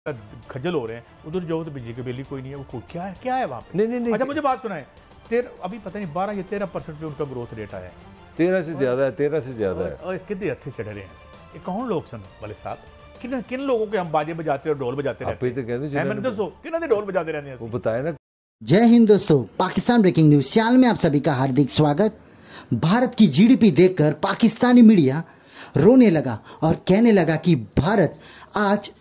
खज्जल हो रहे हैं, उधर जाओ तो बिजली के बिल ही कोई नहीं है। वो क्या है वहाँ पे? नहीं। अच्छा मुझे बात सुनाए, अभी पता नहीं 12 या 13% पे उनका ग्रोथ रेट आया है। 13 से ज्यादा है, 13 से ज्यादा है। और कितने अच्छे चढ़ रहे हैं ये कौन लोग सन वाले साहब? किन लोगों के हम बाजे बजाते और ढोल बजाते रहते हैं? मैंने दसो किन ढोल बजाते रहते हैं? वो बताए ना। जय हिंद दोस्तों, पाकिस्तान ब्रेकिंग न्यूज चैनल में आप सभी का हार्दिक स्वागत। भारत की जीडीपी देखकर पाकिस्तानी मीडिया रोने लगा और कहने लगा कि भारत आज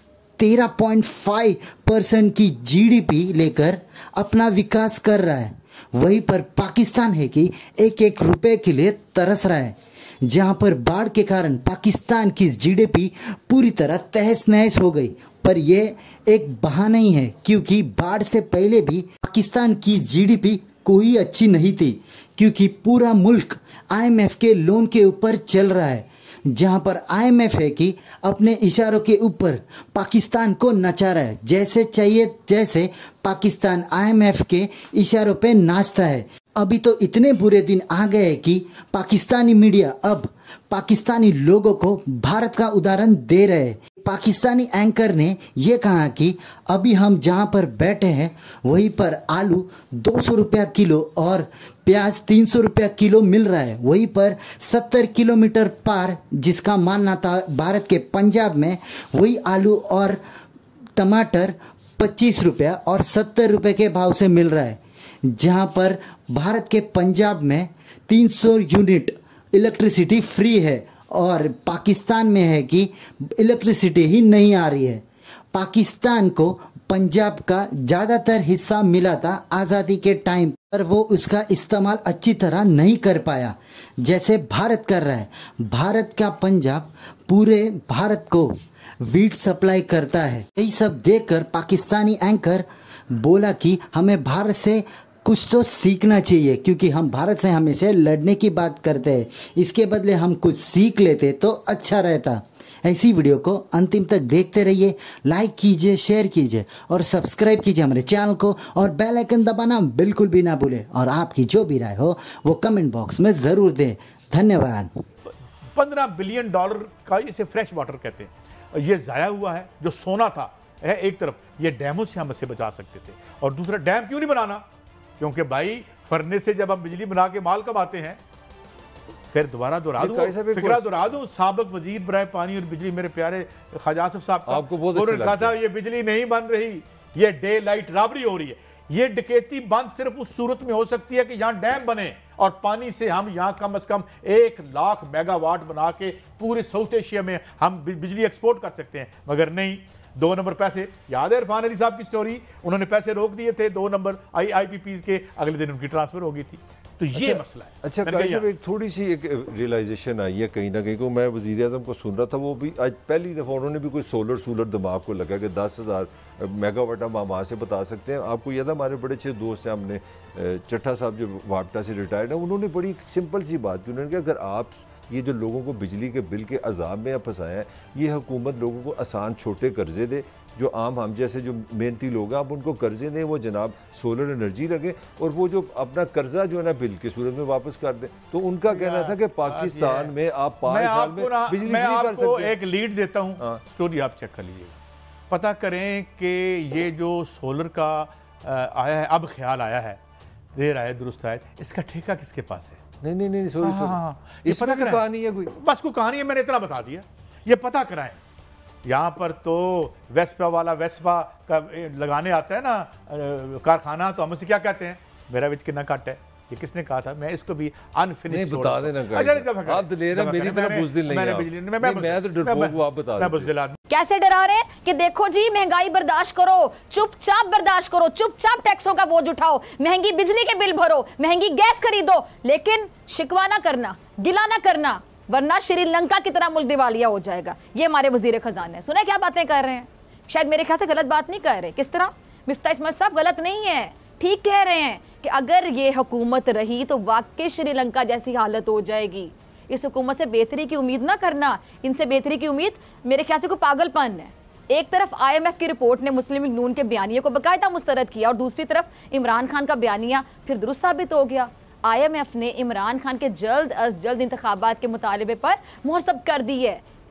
13.5% की जीडीपी लेकर अपना विकास कर रहा है। वहीं पर पाकिस्तान है कि एक एक रुपए के लिए तरस रहा है। जहां पर बाढ़ के कारण पाकिस्तान की जीडीपी पूरी तरह तहस नहस हो गई, पर यह एक बहाना ही है, क्योंकि बाढ़ से पहले भी पाकिस्तान की जीडीपी कोई अच्छी नहीं थी, क्योंकि पूरा मुल्क आईएमएफ के लोन के ऊपर चल रहा है। जहां पर आईएमएफ है कि अपने इशारों के ऊपर पाकिस्तान को नचा रहा है, जैसे चाहिए जैसे पाकिस्तान आईएमएफ के इशारों पे नाचता है। अभी तो इतने बुरे दिन आ गए कि पाकिस्तानी मीडिया अब पाकिस्तानी लोगों को भारत का उदाहरण दे रहे हैं। पाकिस्तानी एंकर ने यह कहा कि अभी हम जहां पर बैठे हैं वहीं पर आलू 200 रुपया किलो और प्याज 300 रुपया किलो मिल रहा है। वहीं पर 70 किलोमीटर पार जिसका मानना था भारत के पंजाब में, वही आलू और टमाटर 25 रुपया और 70 रुपये के भाव से मिल रहा है। जहां पर भारत के पंजाब में 300 यूनिट इलेक्ट्रिसिटी फ्री है और पाकिस्तान में है कि इलेक्ट्रिसिटी ही नहीं आ रही है। पाकिस्तान को पंजाब का ज़्यादातर हिस्सा मिला था आज़ादी के टाइम पर, वो उसका इस्तेमाल अच्छी तरह नहीं कर पाया जैसे भारत कर रहा है। भारत का पंजाब पूरे भारत को वीट सप्लाई करता है। यही सब देखकर पाकिस्तानी एंकर बोला कि हमें भारत से कुछ तो सीखना चाहिए, क्योंकि हम भारत से हमेशा लड़ने की बात करते हैं। इसके बदले हम कुछ सीख लेते तो अच्छा रहता। ऐसी वीडियो को अंतिम तक देखते रहिए, लाइक कीजिए, शेयर कीजिए और सब्सक्राइब कीजिए हमारे चैनल को, और बेल आइकन दबाना बिल्कुल भी ना भूलें। और आपकी जो भी राय हो वो कमेंट बॉक्स में ज़रूर दें। धन्यवाद। $15 बिलियन का इसे फ्रेश वाटर कहते हैं। ये ज़ाया हुआ है जो सोना था। एक तरफ ये डैमों से हम इसे बचा सकते थे, और दूसरा डैम क्यों नहीं बनाना? क्योंकि भाई फर्नेस से जब हम बिजली बना के माल कमाते हैं, फिर दोबारा दोहरा दूं साबिक वजीर बराए पानी और बिजली मेरे प्यारे ख्वाजा आसिफ साहब का, आपको बहुत अच्छा था ये बिजली नहीं बन रही, ये डे लाइट रॉबरी हो रही है। ये डकैती बंद सिर्फ उस सूरत में हो सकती है कि यहाँ डैम बने और पानी से हम यहाँ कम से कम 1 लाख मेगावाट बना के पूरे साउथ एशिया में हम बिजली एक्सपोर्ट कर सकते हैं। मगर नहीं, 2 नंबर पैसे, याद है इरफान अली साहब की स्टोरी, उन्होंने पैसे रोक दिए थे 2 नंबर IPPs के, अगले दिन उनकी ट्रांसफर हो गई थी। तो ये मसला है। अच्छा काजी साहब, एक थोड़ी सी एक रियलाइजेशन आई है कहीं ना कहीं को। मैं वज़ीर आज़म को सुन रहा था, वो भी आज पहली दफ़ा उन्होंने भी कोई सोलर दिमाग को लगा कि 10,000 मेगावाट हम वहाँ से बता सकते हैं। आपको याद है हमारे बड़े अच्छे दोस्त हैं, हमने चट्टा साहब जो वापटा से रिटायर्ड है, उन्होंने बड़ी सिंपल सी बात की। उन्होंने कहा अगर आप ये जो लोगों को बिजली के बिल के अजाब में फंसाए हैं, ये हुकूमत लोगों को आसान छोटे कर्जे दे, जो आम हम जैसे जो मेहनती लोग हैं आप उनको कर्जे दें, वो जनाब सोलर एनर्जी लगे और वो जो अपना कर्जा जो है ना बिल के सूरत में वापस कर दें। तो उनका कहना था कि पाकिस्तान में आप 5 साल में बिजली मैं कर सकते हैं। एक लीड देता हूँ, स्टोरी आप चेक कर लीजिएगा, पता करें कि ये जो सोलर का आया है, अब ख्याल आया है, देर आया दुरुस्त आया, इसका ठेका किसके पास है? नहीं सॉरी, इस पता कहानी है कोई, बस कोई कहानी है, मैंने इतना बता दिया, ये पता कराएं। यहाँ पर तो वेस्पा का लगाने आता है ना कारखाना, तो हम उसे क्या कहते हैं, मेरा विच कितना कट है, ये किसने कहा था? मैं इसको भी अनफिनिश बता देना। आप दिलेर हैं, मेरी तरह बुज़दिल नहीं है। मैं तो डरपोक हूं, आप बता दें। कैसे डरा रहे हैं कि देखो जी महंगाई बर्दाश्त करो, चुपचाप बर्दाश्त करो, चुपचाप टैक्सों का बोझ उठाओ, महंगी बिजली के बिल भरो, महंगी गैस खरीदो, लेकिन शिकवा ना करना, गिला ना करना, वरना श्रीलंका की तरह मुल्क दिवालिया हो जाएगा। ये हमारे वजीर खजाना है। सुना क्या बातें कर रहे हैं? शायद मेरे ख्याल से गलत बात नहीं कर रहे। किस तरह? मिफ्ता इस्माइल साहब गलत नहीं है, ठीक कह रहे हैं कि अगर ये हुकूमत रही तो वाकई श्रीलंका जैसी हालत हो जाएगी। इस हुकूमत से बेहतरी की उम्मीद ना करना, इनसे बेहतरी की उम्मीद मेरे ख्याल से कोई पागलपन है। एक तरफ IMF की रिपोर्ट ने मुस्लिम लीग नून के बयानिए को बाकायदा मुस्तरद किया और दूसरी तरफ इमरान खान का बयानिया फिर दुरुस्त साबित हो गया। IMF ने इमरान खान के जल्द अज जल्द इंतखाबात के मुतालबे पर मुहर सब कर दी है।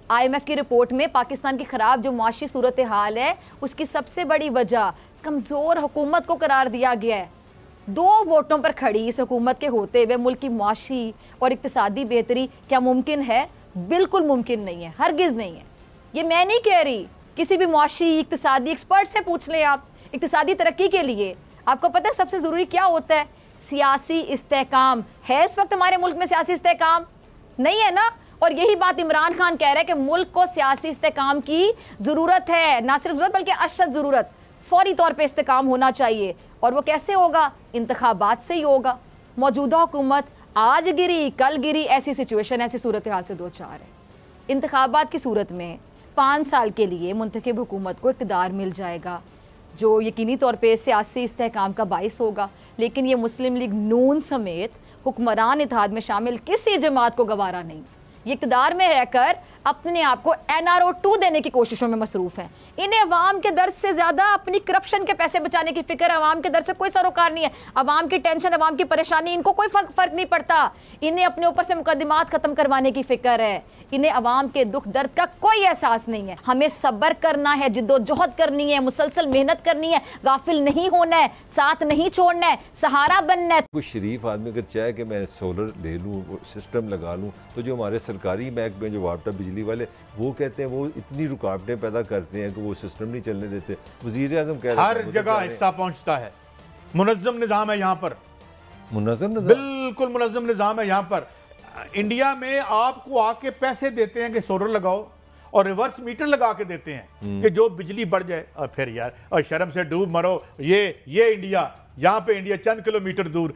IMF की रिपोर्ट में पाकिस्तान की खराब जो माशी सूरत हाल है उसकी सबसे बड़ी वजह कमज़ोर हुकूमत को करार दिया गया है। 2 वोटों पर खड़ी इस हुकूमत के होते हुए मुल्क की माशी और इक्तिसादी बेहतरी क्या मुमकिन है? बिल्कुल मुमकिन नहीं है, हरगिज़ नहीं है। ये मैं नहीं कह रही, किसी भी माशी इक्तिसादी एक्सपर्ट से पूछ लें आप। इक्तिसादी तरक्की के लिए आपको पता है सबसे ज़रूरी क्या होता है? सियासी इस्तेहकाम। है इस वक्त हमारे मुल्क में सियासी इस्तेहकाम? नहीं है ना। और यही बात इमरान खान कह रहे हैं कि मुल्क को सियासी इस्तेहकाम की ज़रूरत है, ना सिर्फ ज़रूरत बल्कि अशद ज़रूरत। फौरी तौर पे इस्तेहकाम होना चाहिए। और वो कैसे होगा? इंतखाबात से ही होगा। मौजूदा हुकूमत आज गिरी कल गिरी, ऐसी सिचुएशन, ऐसी सूरत हाल से दो चार है। इंतखाबात की सूरत में 5 साल के लिए मुंतखब हुकूमत को इक़्तिदार मिल जाएगा जो यकीनी तौर पे सियासी इस्तेहकाम का बाइस होगा। लेकिन ये मुस्लिम लीग नून समेत हुक्मरान इत्तेहाद में शामिल किसी जमात को गवारा नहीं। ये इक़्तिदार में रहकर अपने आप को NRO 2 देने की कोशिशों में मसरूफ़ है। इन्हें अवाम के दर्द से ज़्यादा अपनी करप्शन के पैसे बचाने की फ़िक्र, अवाम के दर्द से कोई सरोकार नहीं है। अवाम की टेंशन, अवाम की परेशानी इनको कोई फ़र्क नहीं पड़ता। इन्हें अपने ऊपर से मुकदमात ख़त्म करवाने की फ़िक्र है। इन्हें अवाम के दुख दर्द का कोई एहसास नहीं है। हमें सब्र करना है, जिद्दोजहद करनी है, मुसलसल मेहनत करनी है, गाफिल नहीं होना है, साथ नहीं छोड़ना है, सहारा बनना है। कोई शरीफ आदमी अगर चाहे कि मैं सोलर ले लूँ, सिस्टम लगा लूँ, तो जो हमारे सरकारी महकमे जो वापटा बिजली वाले वो कहते हैं वो इतनी रुकावटें पैदा करते हैं कि वो सिस्टम नहीं चलने देते। वज़ीर आज़म कह रहे हैं हर जगह हिस्सा पहुंचता है। मुनज़्ज़म निज़ाम है यहाँ पर, मुनज़्ज़म बिल्कुल मुनज़्ज़म निज़ाम है यहाँ पर। इंडिया में आपको आके पैसे देते हैं कि सोलर लगाओ और रिवर्स मीटर लगा के देते हैं कि जो बिजली बढ़ जाए। और फिर यार और शर्म से डूब मरो। ये इंडिया, यहाँ पे इंडिया चंद किलोमीटर दूर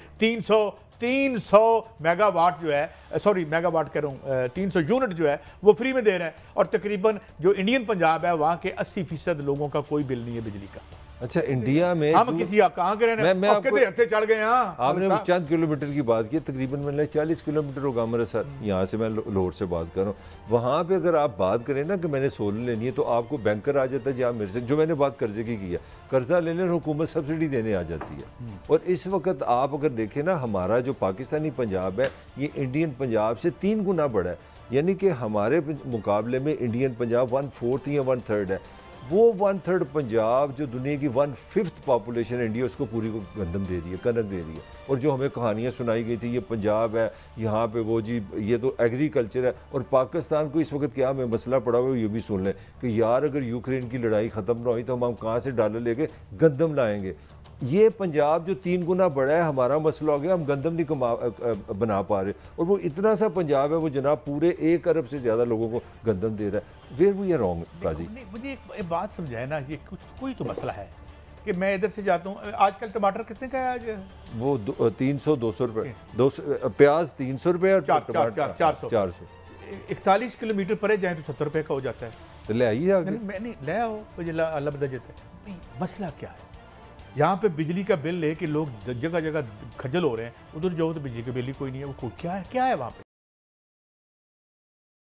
300 मेगावाट जो है, सॉरी मेगावाट कह रहा हूँ, 300 यूनिट जो है वो फ्री में दे रहे हैं। और तकरीबन जो इंडियन पंजाब है वहाँ के 80% लोगों का कोई बिल नहीं है बिजली का। अच्छा, इंडिया में हम किसी कहाँ के रहने, मैं आपको हत्थे चढ़ गए। आपने चंद किलोमीटर की बात की, तकरीबन मैंने 40 किलोमीटर होगा मेरे साथ, यहाँ से मैं लाहौर से बात कर रहा हूँ। वहाँ पे अगर आप बात करें ना कि मैंने सोलर लेनी है तो आपको बैंकर आ जाता है जहाँ मेरे से, जो मैंने बात कर्जे की है, कर्जा लेने और हुकूमत सब्सिडी देने आ जाती है। और इस वक्त आप अगर देखें ना, हमारा जो पाकिस्तानी पंजाब है ये इंडियन पंजाब से 3 गुना बड़ा है। यानी कि हमारे मुकाबले में इंडियन पंजाब 1/4 या 1/3 है। वो 1/3 पंजाब जो दुनिया की 1/5 पॉपुलेशन इंडिया उसको पूरी को गंदम दे रही है, कनक दे रही है। और जो हमें कहानियाँ सुनाई गई थी ये पंजाब है, यहाँ पे वो जी ये तो एग्रीकल्चर है। और पाकिस्तान को इस वक्त क्या हमें मसला पड़ा हुआ है ये भी सुन लें कि यार अगर यूक्रेन की लड़ाई ख़त्म ना हुई तो हम कहाँ से डॉलर लेके गंदम लाएंगे। ये पंजाब जो 3 गुना बड़ा है, हमारा मसला हो गया, हम गंदम नहीं बना पा रहे। और वो इतना सा पंजाब है वो जनाब पूरे 1 अरब से ज़्यादा लोगों को गंदम दे रहा है। वेयर वी आर रॉन्ग राजी। मुझे एक बात समझाए ना, ये कोई तो मसला है कि मैं इधर से जाता हूँ। आजकल टमाटर कितने का है? आज वो 300-200 रुपये, 200 प्याज 300 रुपये और 400। 41 किलोमीटर परे जाए तो 70 रुपये का हो जाता है। तो ले आइए आगे। मैं नहीं ले आओ, मुझे अल्लाह बता देता है। मसला क्या है? यहाँ पे बिजली का बिल लेके लोग जगह जगह खजल हो रहे हैं। उधर जाओ तो बिजली का बिल ही कोई नहीं है। वो क्या है वहाँ पे?